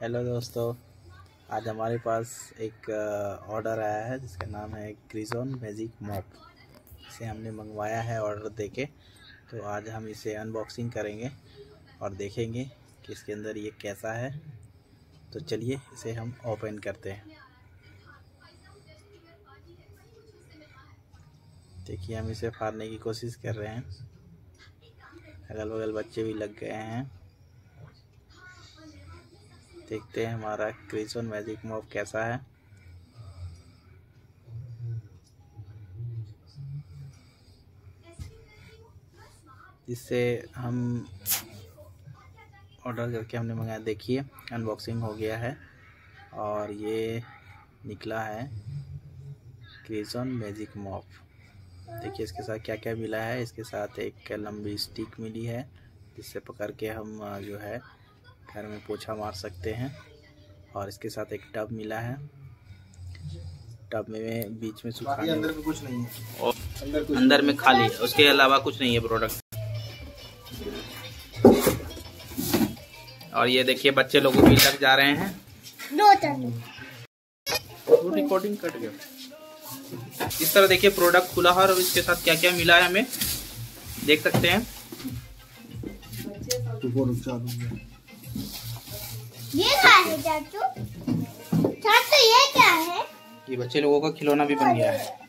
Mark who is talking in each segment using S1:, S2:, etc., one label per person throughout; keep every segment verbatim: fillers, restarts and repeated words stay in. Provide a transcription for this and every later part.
S1: Hello दोस्तों, आज हमारे पास एक ऑर्डर आया है जिसका नाम है क्रिजॉन मैजिक मॉप। इसे हमने मंगवाया है ऑर्डर देके। तो आज हम इसे अनबॉक्सिंग करेंगे और देखेंगे कि इसके अंदर ये कैसा है। तो चलिए इसे हम ओपन करते हैं। देखिए, हम इसे फाड़ने की कोशिश कर रहे हैं। अगल बगल बच्चे भी लग गए हैं। देखते हैं हमारा क्रिजॉन मैजिक मॉप कैसा है। जिससे हम ऑर्डर करके हमने मंगाया। देखिए, अनबॉक्सिंग हो गया है और ये निकला है क्रिजॉन मैजिक मॉप। देखिए इसके साथ क्या क्या मिला है। इसके साथ एक लंबी स्टिक मिली है जिससे पकड़ के हम जो है घर में पोछा मार सकते हैं। और इसके साथ एक टब मिला है। टब में बीच में सुखाने, अंदर में कुछ नहीं है और अंदर, कुछ अंदर में खाली, उसके अलावा कुछ नहीं है प्रोडक्ट। और ये देखिए बच्चे लोगों भी लग जा रहे हैं। रिकॉर्डिंग कट गया। इस तरह देखिए प्रोडक्ट खुला है और इसके साथ क्या क्या मिला है हमें देख सकते हैं।
S2: ये क्या है चाचू? चाचू ये क्या है?
S1: ये बच्चे लोगों का खिलौना भी बन गया है।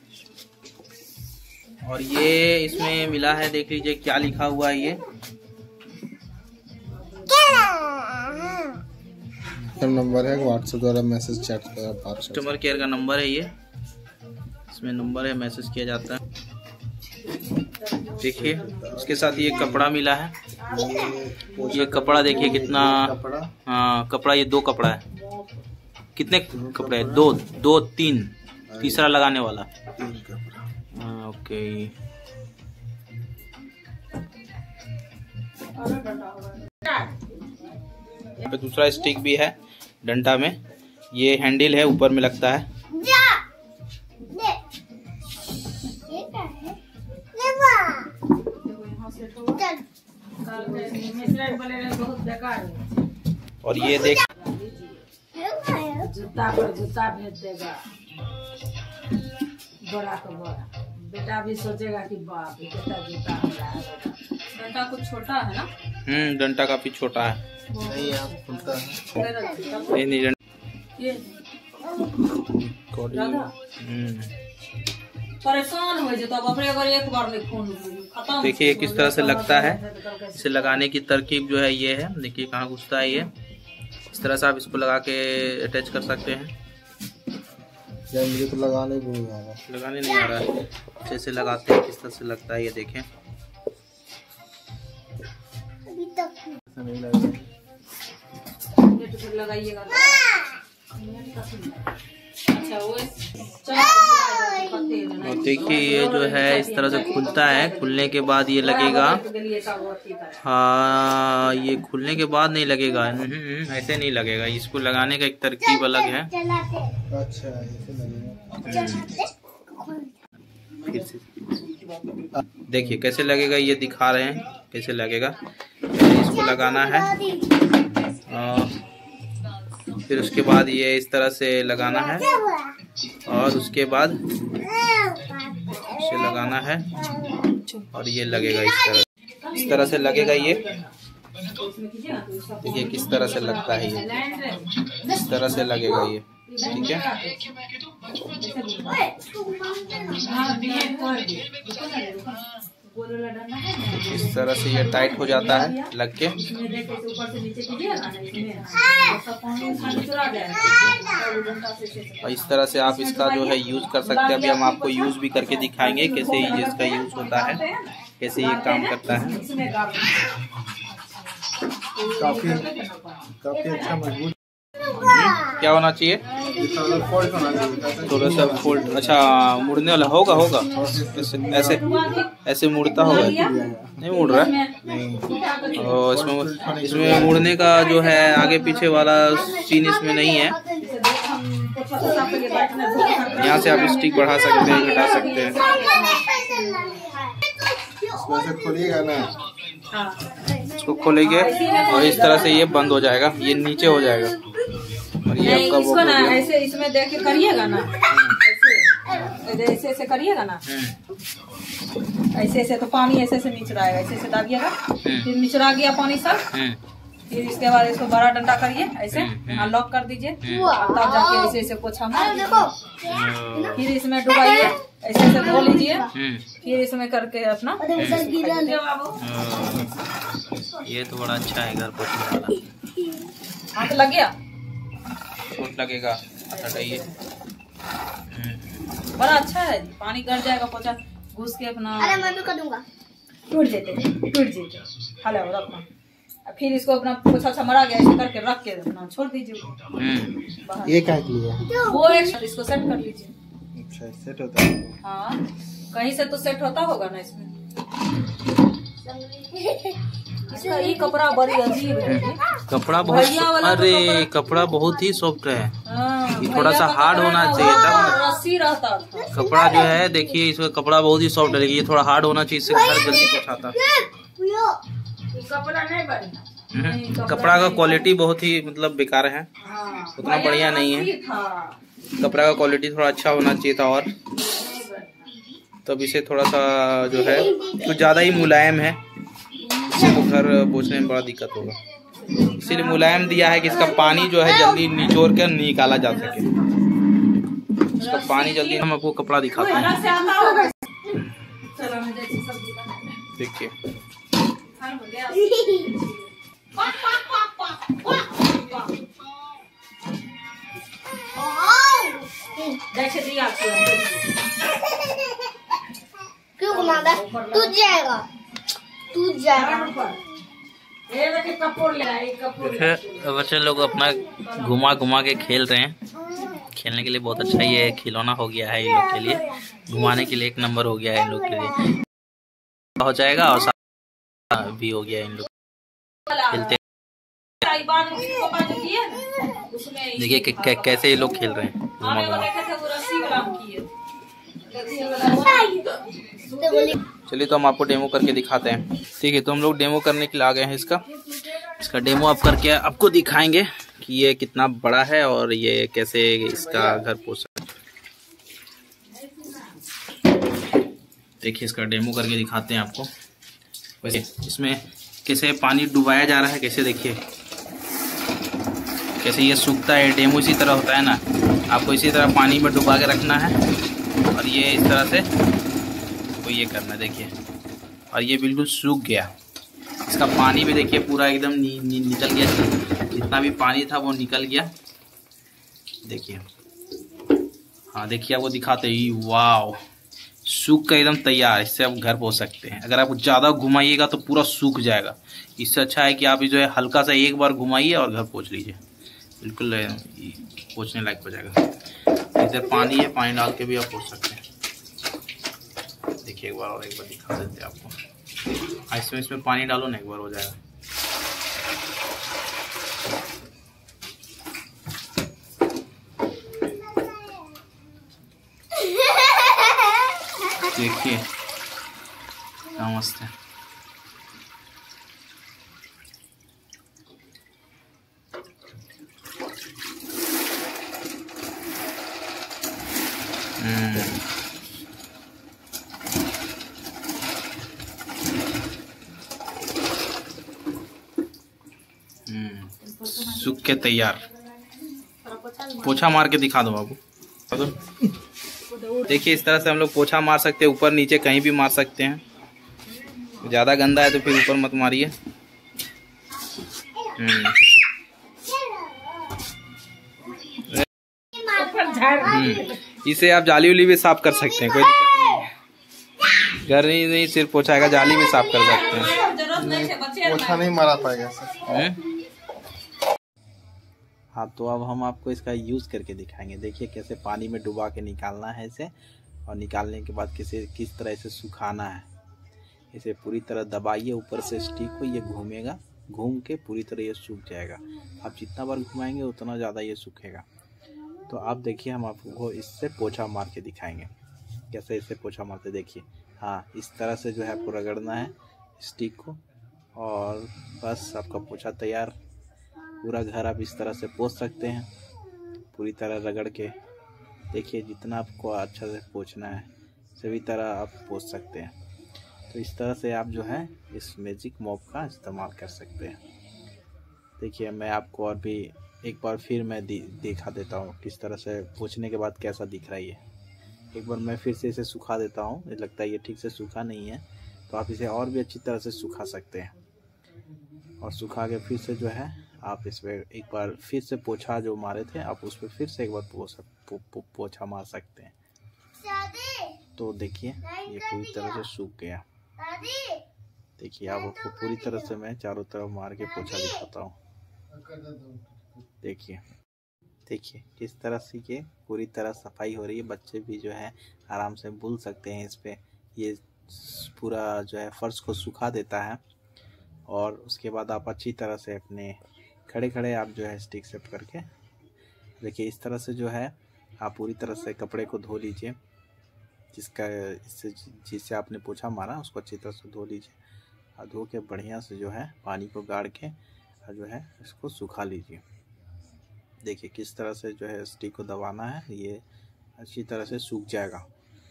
S1: और ये इसमें मिला है, देख लीजिए क्या लिखा हुआ है। ये
S3: नंबर है, व्हाट्सएप द्वारा मैसेज चैट कर
S1: कस्टमर केयर का नंबर है। ये इसमें नंबर है, मैसेज किया जाता है। देखिए उसके साथ ये कपड़ा मिला है। ये कपड़ा देखिए कितना, हाँ कपड़ा, ये दो कपड़ा है। कितने कपड़े हैं? दो दो तीन, तीसरा लगाने वाला। हाँ ओके। पे दूसरा स्टिक भी है डंडा में। ये हैंडल है, ऊपर में लगता है। और ये देख,
S4: जूता पर जूता भेज देगा। बड़ा तो बड़ा बेटा भी सोचेगा कि बाप कितना जूता हो रहा है। डंडा कुछ छोटा है ना?
S1: हम्म डंडा काफी छोटा है।
S3: नहीं यार, खुलता है।
S1: नहीं नहीं
S4: ये परेशान हो जाता है अपने, अगर एक बार में खून खत्म।
S1: देखिए किस तरह से लगता है। इसे लगाने की तरकीब जो है ये है। देखिए कहाँ घुसता है ये। इस तरह से आप इसको लगा के अटैच कर सकते हैं।
S3: यार मुझे तो लगाने नहीं आ रहा।
S1: लगाने नहीं आ रहा है। जैसे लगाते हैं किस तरह से लगता है ये देखें।
S2: अभी तक
S3: नहीं लगा।
S4: लगाइएगा।
S1: और देखिए ये जो है इस तरह से खुलता है। खुलने के बाद ये लगेगा, हाँ ये खुलने के बाद नहीं लगेगा, ऐसे नहीं लगेगा। इसको लगाने का एक तरकीब अलग है।
S3: अच्छा ऐसे लगेगा।
S1: फिर से देखिए कैसे लगेगा, ये दिखा रहे हैं कैसे लगेगा। इसको लगाना है और फिर उसके बाद ये इस तरह से लगाना है और उसके बाद इसे लगाना है और ये लगेगा इस तरह। इस तरह से लगेगा ये। देखिए किस तरह से लगता है ये। इस तरह से लगेगा ये, ठीक है। इस तरह से ये टाइट हो जाता है लग के। और इस तरह से आप इसका जो है यूज कर सकते हैं। अभी हम आपको यूज भी करके दिखाएंगे कैसे इसका यूज होता है, कैसे ये काम करता है।
S3: काफी काफी अच्छा मजबूत।
S1: क्या होना चाहिए? थोड़ा सा फोल्ड। अच्छा मुड़ने वाला होगा होगा ऐसे ऐसे ऐसे मुड़ता होगा। नहीं मुड़ रहा है। और इसमें इसमें मुड़ने का जो है आगे पीछे वाला सीन इसमें नहीं है। यहाँ से आप स्टिक बढ़ा सकते हैं, घटा सकते हैं।
S3: खोलिएगा ना,
S1: इसको खोलेंगे और इस तरह से ये बंद हो जाएगा, ये नीचे हो जाएगा। और ये
S4: नहीं,
S1: आपका
S4: इसको
S1: वो
S4: ना
S1: हो गया।
S4: ऐसे इसमें देख के करिएगा ना, ऐसे ऐसे ऐसे करिएगा ना, ऐसे ऐसे तो पानी ऐसे ऐसे निचराएगा, ऐसे ऐसे दाबिएगा, फिर निचरा गया पानी सब,
S1: हम्म,
S4: फिर इसके बाद इसको बड़ा डंडा करिए ऐसे, यहाँ लॉक कर दीजिए, और तब जाके ऐसे ऐसे पोछा मार दीजिए। फिर इसमें डुबाइए, ऐसे ऐसे धो लीजिए,
S1: हम्म,
S4: फिर इसमें करके अपना
S1: ये तो बड़ा अच्छा है घर पोछने वाला।
S4: हाथ लग गया,
S1: चोट लगेगा, हटाइए।
S4: बड़ा अच्छा है, पानी गर जाएगा, पोछा घुस के अपना
S2: अरे मैं भी करूँगा।
S4: टूट जेते टूट जेते हाल है रखना। फिर इसको अपना पोछा अच्छा मरा गया ऐसे करके रख के अपना छोड़ दीजिए बाहर।
S3: ये क्या के लिए है?
S4: वो एक इसको सेट कर लीजिए।
S3: अच्छा सेट होता है।
S4: हाँ, कहीं से तो सेट होता होगा ना इसमें। इसका ये कपड़ा बड़ी अजीब है।
S1: कपड़ा बहुत,
S4: भैया वाला तो
S1: अरे
S4: कपड़ा-
S1: कपड़ा बहुत ही सॉफ्ट है।
S4: हाँ,
S1: ये थोड़ा सा
S4: भैया का
S1: हार्ड
S4: कपड़ा
S1: होना
S4: ना,
S1: चाहिए
S4: वो
S1: तब।
S4: रस्सी रहता था।
S1: कपड़ा जो है देखिए, इसका कपड़ा बहुत ही सॉफ्ट है, लेकिन ये थोड़ा हार्ड होना चाहिए, इससे घर जल्दी पोछाता।
S4: ये कपड़ा नहीं बढ़िया। नहीं,
S1: हम्म, कपड़ा का क्वालिटी बहुत ही मतलब बेकार है,
S4: हाँ,
S1: उतना बढ़िया नहीं है।
S4: रस्सी था।
S1: कपड़ा का क्वालिटी थोड़ा अच्छा होना चाहिए था, और तब इसे थोड़ा सा जो है कुछ ज्यादा ही मुलायम है, इससे तो घर पोछने में बड़ा दिक्कत होगा। इसीलिए मुलायम दिया है कि इसका पानी जो है जल्दी निचोड़ कर निकाला जा सके। इसका पानी जल्दी, हम आपको कपड़ा दिखाते हैं,
S4: अलग से आता होगा। चलो मैं जैसे सब्जी बनाने।
S1: देखिए।
S4: खान हो गया। जैसे दिया
S2: क्यों घुमाता? टूट जाएगा, टूट जाएगा।
S4: ये देखिए कपूर ले आए, कपूर ले आए।
S1: देखिए बच्चे लोग अपना घुमा घुमा के खेल रहे हैं, खेलने के लिए बहुत अच्छा ये खिलौना हो गया है इन लोग के लिए, घुमाने के लिए एक नंबर हो गया है इन लोग के लिए, हो जाएगा और साथ भी हो गया इन लोग खेलते।
S4: उसमें
S1: देखिए कै- कै- कैसे ये लोग खेल रहे हैं घुमा
S4: हमें वो
S1: घुमा।
S4: देखे थे वो रस्सी वाला हम किए।
S1: चलिए तो हम आपको डेमो करके दिखाते हैं। ठीक है, तो हम लोग डेमो करने के लिए आ गए हैं। इसका इसका डेमो आप करके आपको दिखाएंगे कि ये कितना बड़ा है और ये कैसे इसका घर पोछा। देखिए इसका डेमो करके दिखाते हैं आपको। वैसे इसमें कैसे पानी डुबाया जा रहा है, कैसे देखिए कैसे ये सूखता है। डेमो इसी तरह होता है ना, आपको इसी तरह पानी में डुबा के रखना है और ये इस तरह से तो ये करना है। देखिए और ये बिल्कुल सूख गया, इसका पानी भी देखिए पूरा एकदम नि, नि, निकल गया, जितना भी पानी था वो निकल गया। देखिए, हाँ देखिए आपको दिखाते ही, वाव सूख का एकदम तैयार। इससे आप घर पोछ सकते हैं। अगर आप ज़्यादा घुमाइएगा तो पूरा सूख जाएगा, इससे अच्छा है कि आप जो है हल्का सा एक बार घुमाइए और घर पोछ लीजिए, बिल्कुल पोछने लायक हो जाएगा। इधर पानी है, पानी डाल के भी आप पोछ सकते हैं। देखिए एक बार और एक बार दिखा देते हैं आपको। इसमें इसमें पानी डालो ना, एक बार हो जाएगा। देखिए क्या मस्त है। हम्म सूख के तैयार। पोछा मार के दिखा दो बाबू। देखिए इस तरह से हम लोग पोछा मार सकते हैं, ऊपर नीचे कहीं भी मार सकते हैं। ज़्यादा गंदा है तो फिर ऊपर मत मारिए। हम्म इसे आप जाली उली भी साफ कर सकते हैं, कोई दिक्कत नहीं है। घर नहीं नहीं सिर्फ पोछा का जाली भी साफ कर सकते हैं।
S4: जरूरत नहीं है बच्चे
S3: पोछा नहीं मारा पाएगा सर।
S1: हम्म? हाँ तो अब हम आपको इसका यूज़ करके दिखाएंगे। देखिए कैसे पानी में डुबा के निकालना है इसे, और निकालने के बाद किसे किस तरह इसे सुखाना है। इसे पूरी तरह दबाइए ऊपर से स्टिक को, ये घूमेगा, घूम के पूरी तरह ये सूख जाएगा। आप जितना बार घुमाएंगे उतना ज़्यादा ये सूखेगा। तो आप देखिए हम आपको इससे पोछा मार के दिखाएंगे कैसे इसे पोछा मारते। देखिए हाँ इस तरह से जो है आपको रगड़ना है स्टिक को, और बस आपका पोछा तैयार। पूरा घर आप इस तरह से पोछ सकते हैं। पूरी तरह रगड़ के देखिए, जितना आपको अच्छा से पोंछना है सभी तरह आप पोंछ सकते हैं। तो इस तरह से आप जो है इस मैजिक मॉप का इस्तेमाल कर सकते हैं। देखिए, मैं आपको और भी एक बार फिर मैं दिखा देता हूँ किस तरह से पोंछने के बाद कैसा दिख रहा है ये। एक बार मैं फिर से इसे सुखा देता हूँ। ये लगता है ये ठीक से सूखा नहीं है, तो आप इसे और भी अच्छी तरह से सुखा सकते हैं। और सुखा के फिर से जो है आप इस पर एक बार फिर से पोछा जो मारे थे आप उस पर फिर से एक बार पोछा पो, पो, पोछा मार सकते हैं। तो देखिए ये पूरी तरह से सूख गया। देखिए, आप आपको पूरी तरह से मैं चारों तरफ मार के पोछा दिखाता हूँ। देखिए देखिए किस तरह से ये पूरी तरह सफाई हो रही है। बच्चे भी जो है आराम से बुल सकते हैं इस पे। ये पूरा जो है फर्श को सुखा देता है। और उसके बाद आप अच्छी तरह से अपने खड़े खड़े आप जो है स्टिक से करके देखिए, इस तरह से जो है आप पूरी तरह से कपड़े को धो लीजिए। जिसका इससे जिससे आपने पोछा मारा उसको अच्छी तरह से धो लीजिए। और धो के बढ़िया से जो है पानी को गाड़ के और जो है इसको सुखा लीजिए। देखिए किस तरह से जो है स्टिक को दबाना है, ये अच्छी तरह से सूख जाएगा।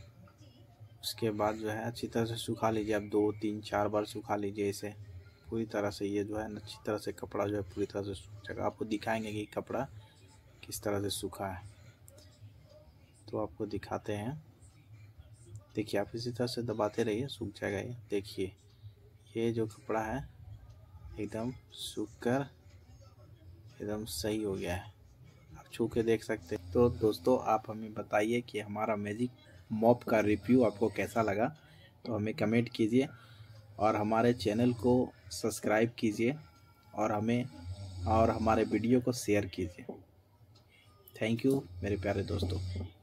S1: उसके बाद जो है अच्छी तरह से सुखा लीजिए। आप दो तीन चार बार सुखा लीजिए इसे पूरी तरह से। ये जो है अच्छी तरह से कपड़ा जो है पूरी तरह से सूख जाएगा। आपको दिखाएंगे कि कपड़ा किस तरह से सूखा है, तो आपको दिखाते हैं। देखिए, आप इसी तरह से दबाते रहिए, सूख जाएगा ये। देखिए ये जो कपड़ा है एकदम सूख कर एकदम सही हो गया है। आप छू के देख सकते हैं। तो दोस्तों, आप हमें बताइए कि हमारा मैजिक मॉप का रिव्यू आपको कैसा लगा। तो हमें कमेंट कीजिए और हमारे चैनल को सब्सक्राइब कीजिए और हमें और हमारे वीडियो को शेयर कीजिए। थैंक यू मेरे प्यारे दोस्तों।